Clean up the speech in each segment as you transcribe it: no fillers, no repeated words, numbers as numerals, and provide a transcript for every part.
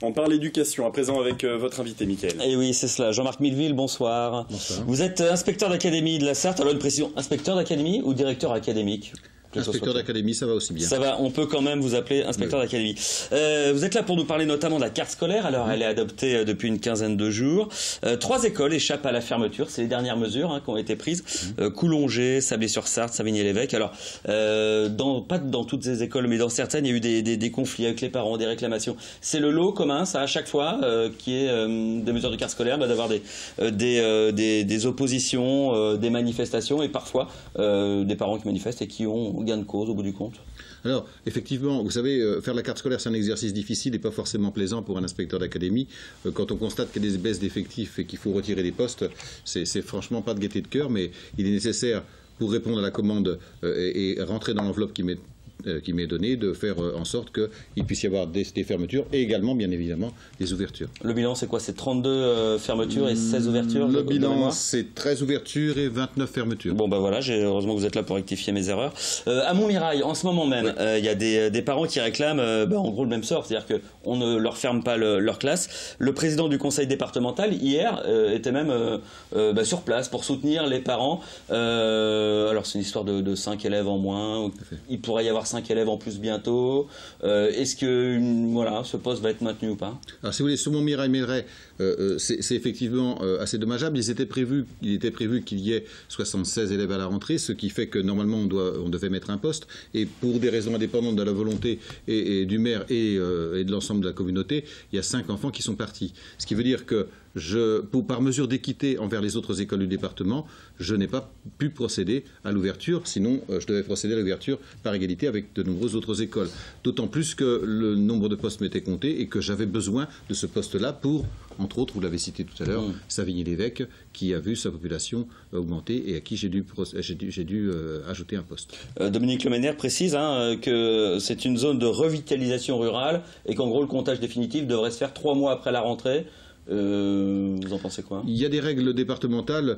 On parle éducation à présent avec votre invité, Mickaël. Et oui, c'est cela. Jean-Marc Milleville, bonsoir. Bonsoir. Vous êtes inspecteur d'académie de la Sarthe. Alors une précision, inspecteur d'académie ou directeur académique? Inspecteur d'académie, ça va aussi bien. Ça va, on peut quand même vous appeler inspecteur d'académie. Vous êtes là pour nous parler notamment de la carte scolaire. Alors, elle est adoptée depuis une quinzaine de jours. 3 écoles échappent à la fermeture. C'est les dernières mesures qui ont été prises. Coulongers, Sablé-sur-Sarthe, Savigny-l'Évêque. Alors, pas dans toutes ces écoles, mais dans certaines, il y a eu des conflits avec les parents, des réclamations. C'est le lot commun, ça, à chaque fois, qui est des mesures de carte scolaire, d'avoir des oppositions, des manifestations et parfois des parents qui manifestent et qui ont gain de cause au bout du compte. Alors, effectivement, vous savez, faire la carte scolaire, c'est un exercice difficile et pas forcément plaisant pour un inspecteur d'académie. Quand on constate qu'il y a des baisses d'effectifs et qu'il faut retirer des postes, c'est franchement pas de gaieté de cœur, mais il est nécessaire, pour répondre à la commande et rentrer dans l'enveloppe qui m'est donnée, de faire en sorte qu'il puisse y avoir des fermetures et également, bien évidemment, des ouvertures. Le bilan, c'est quoi? C'est 32 fermetures et 16 ouvertures? Le bilan, c'est 13 ouvertures et 29 fermetures. Bon, ben voilà, heureusement que vous êtes là pour rectifier mes erreurs. À Montmirail, en ce moment même, il y a des parents qui réclament en gros le même sort, c'est-à-dire qu'on ne leur ferme pas leur classe. Le président du conseil départemental, hier, était même sur place pour soutenir les parents. Alors, c'est une histoire de 5 élèves en moins. Il pourrait y avoir 5 élèves en plus bientôt. Est-ce que ce poste va être maintenu ou pas? Alors, si vous voulez, sur Montmirail-Médret, c'est effectivement assez dommageable. Il était prévu qu'il y ait 76 élèves à la rentrée, ce qui fait que normalement on devait mettre un poste. Et pour des raisons indépendantes de la volonté et du maire et de l'ensemble de la communauté, il y a 5 enfants qui sont partis. Ce qui veut dire que par mesure d'équité envers les autres écoles du département, je n'ai pas pu procéder à l'ouverture, sinon je devais procéder à l'ouverture par égalité avec de nombreuses autres écoles. D'autant plus que le nombre de postes m'était compté et que j'avais besoin de ce poste-là pour, entre autres, vous l'avez cité tout à l'heure, Savigny-l'Évêque, qui a vu sa population augmenter et à qui j'ai dû ajouter un poste. Dominique Leménaire précise que c'est une zone de revitalisation rurale et qu'en gros le comptage définitif devrait se faire 3 mois après la rentrée. Vous en pensez quoi? Il y a des règles départementales.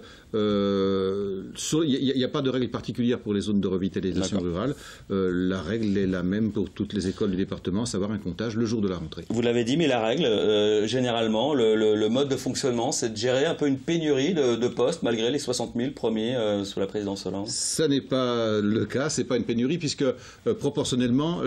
Il n'y a pas de règle particulière pour les zones de revitalisation rurale. La règle est la même pour toutes les écoles du département, à savoir un comptage le jour de la rentrée. Vous l'avez dit, mais la règle, généralement, le mode de fonctionnement, c'est de gérer un peu une pénurie de postes malgré les 60 000 promis sous la présidence Hollande. Ça n'est pas le cas, c'est pas une pénurie puisque proportionnellement,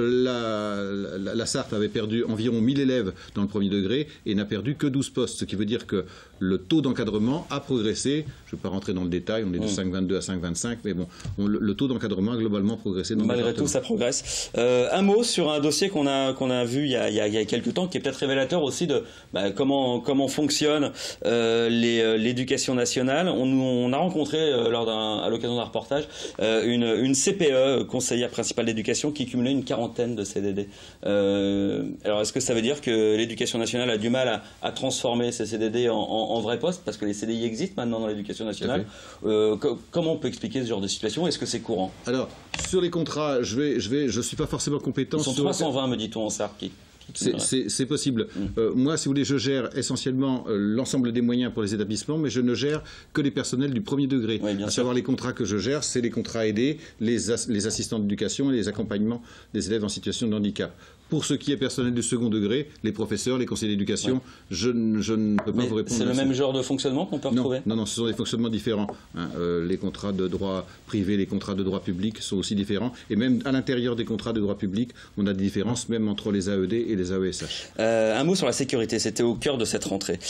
la Sarthe avait perdu environ 1000 élèves dans le premier degré et n'a perdu que 12 postes. Ce qui veut dire que le taux d'encadrement a progressé. Je ne vais pas rentrer dans le détail, on est de 5,22 à 5,25, mais bon, le taux d'encadrement a globalement progressé. Malgré tout, ça progresse. Un mot sur un dossier qu'on a vu il y a quelques temps, qui est peut-être révélateur aussi de comment fonctionne l'éducation nationale. On a rencontré, à l'occasion d'un reportage, une CPE, conseillère principale d'éducation, qui cumulait une quarantaine de CDD. Alors, est-ce que ça veut dire que l'éducation nationale a du mal à transformer ces CDD en vrais postes, parce que les CDI existent maintenant dans l'éducation nationale? Comment on peut expliquer ce genre de situation? Est-ce que c'est courant? Alors, sur les contrats, je suis pas forcément compétent. Ils sont 320, me dit-on, en Sarthe. C'est possible. Moi, si vous voulez, je gère essentiellement l'ensemble des moyens pour les établissements, mais je ne gère que les personnels du premier degré. Oui, à savoir les contrats que je gère, c'est les contrats aidés, les assistants d'éducation et les accompagnements des élèves en situation de handicap. Pour ce qui est personnel du second degré, les professeurs, les conseillers d'éducation, je ne peux pas vous répondre. C'est le même genre de fonctionnement qu'on peut retrouver? Non, ce sont des fonctionnements différents. Les contrats de droit privé, les contrats de droit public sont aussi différents. Et même à l'intérieur des contrats de droit public, on a des différences même entre les AED et les AESH. Un mot sur la sécurité, c'était au cœur de cette rentrée.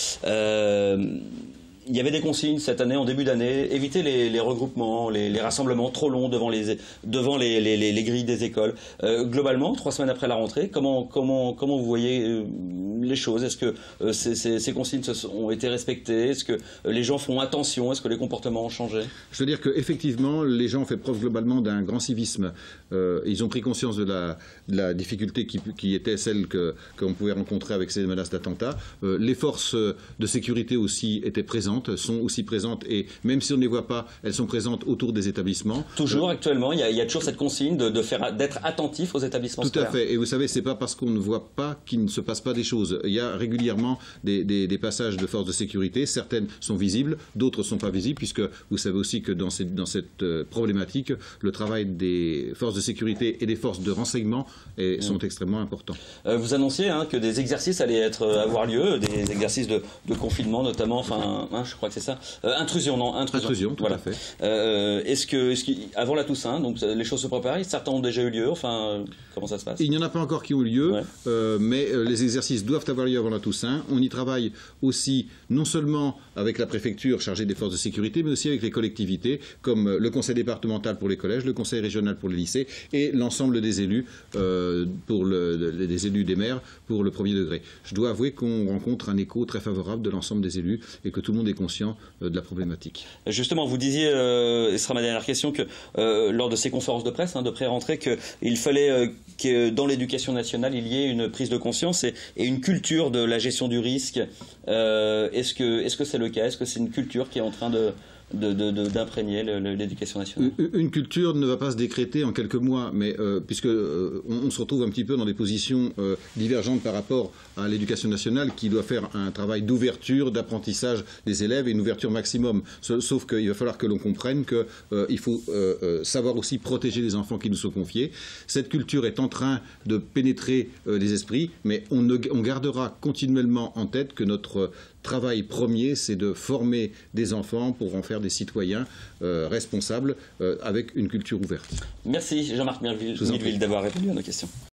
Il y avait des consignes cette année, en début d'année, éviter les regroupements, les rassemblements trop longs devant les grilles des écoles. Globalement, 3 semaines après la rentrée, comment vous voyez les choses? Est-ce que ces consignes ont été respectées? Est-ce que les gens font attention? Est-ce que les comportements ont changé? Je veux dire qu'effectivement, les gens ont fait preuve globalement d'un grand civisme. Ils ont pris conscience de la difficulté qui était celle qu'on pouvait rencontrer avec ces menaces d'attentats. Les forces de sécurité aussi étaient présentes, sont aussi présentes, et même si on ne les voit pas, elles sont présentes autour des établissements. Toujours actuellement, il y a toujours cette consigne d'être attentif aux établissements scolaires. Tout à fait. Et vous savez, c'est pas parce qu'on ne voit pas qu'il ne se passe pas des choses. chose. Il y a régulièrement des passages de forces de sécurité. Certaines sont visibles, d'autres ne sont pas visibles, puisque vous savez aussi que dans cette problématique, le travail des forces de sécurité et des forces de renseignement sont extrêmement importants. Vous annonciez que des exercices allaient avoir lieu, des exercices de confinement notamment, je crois que c'est ça. Intrusion, tout à fait. Est-ce que avant la Toussaint, donc les choses se préparent, certains ont déjà eu lieu, comment ça se passe? Il n'y en a pas encore qui ont eu lieu, mais les exercices doivent avoir lieu avant la Toussaint. On y travaille aussi, non seulement avec la préfecture chargée des forces de sécurité, mais aussi avec les collectivités, comme le conseil départemental pour les collèges, le conseil régional pour les lycées et l'ensemble des élus, des élus des maires pour le premier degré. Je dois avouer qu'on rencontre un écho très favorable de l'ensemble des élus et que tout le monde est conscient de la problématique. Justement, vous disiez, et ce sera ma dernière question, que lors de ces conférences de presse, de pré-rentrée, qu'il fallait que dans l'éducation nationale, il y ait une prise de conscience et une culture de la gestion du risque. Est-ce que c'est le cas? Est-ce que c'est une culture qui est en train d'imprégner l'éducation nationale? Une culture ne va pas se décréter en quelques mois, mais puisque on se retrouve un petit peu dans des positions divergentes par rapport à l'éducation nationale qui doit faire un travail d'ouverture, d'apprentissage des élèves et une ouverture maximum. Sauf qu'il va falloir que l'on comprenne qu'il faut savoir aussi protéger les enfants qui nous sont confiés. Cette culture est en train de pénétrer les esprits, mais on gardera continuellement en tête que notre travail premier, c'est de former des enfants pour en faire des citoyens responsables avec une culture ouverte. Merci Jean-Marc Milleville d'avoir répondu à nos questions.